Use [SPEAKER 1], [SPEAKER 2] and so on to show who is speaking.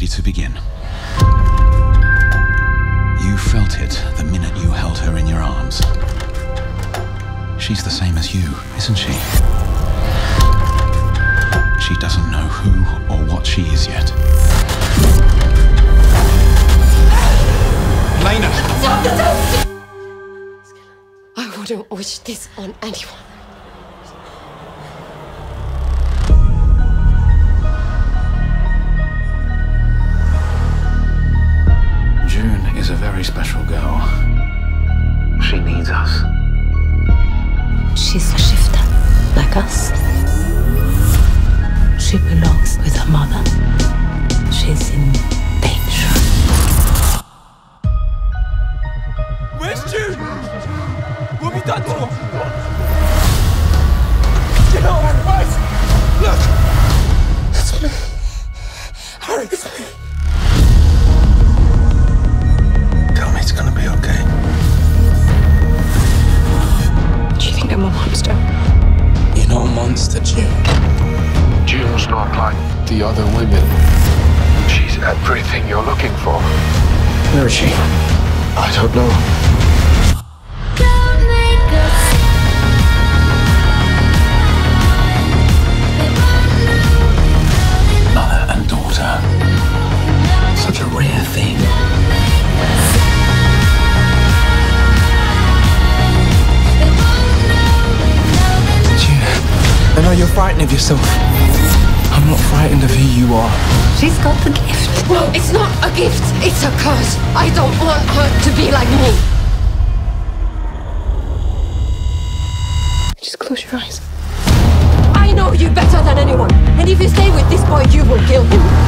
[SPEAKER 1] ready to begin. You felt it the minute you held her in your arms. She's the same as you, isn't she? She doesn't know who or what she is yet. Lena!
[SPEAKER 2] I wouldn't wish this on anyone.
[SPEAKER 1] June is a very special girl. She needs us.
[SPEAKER 3] She's a shifter, like us. She belongs with her mother. She's in danger.
[SPEAKER 4] Where's June? What have you done to her? Get out of my face! Look! It's me. Harry, it's me.
[SPEAKER 1] Tell me it's gonna be okay.
[SPEAKER 2] Do you think I'm a monster?
[SPEAKER 4] You're not a monster, June.
[SPEAKER 5] June's not like
[SPEAKER 4] The other women.
[SPEAKER 5] she's everything you're looking for.
[SPEAKER 4] Where is she?
[SPEAKER 5] I don't know.
[SPEAKER 1] Mother and daughter. Such a rare thing.
[SPEAKER 4] I know you're frightened of yourself. I'm not frightened of who you are.
[SPEAKER 3] She's got the gift.
[SPEAKER 2] No, it's not a gift. It's a curse. I don't want her to be like me. Just close your eyes. I know you better than anyone. And if you stay with this boy, you will kill him.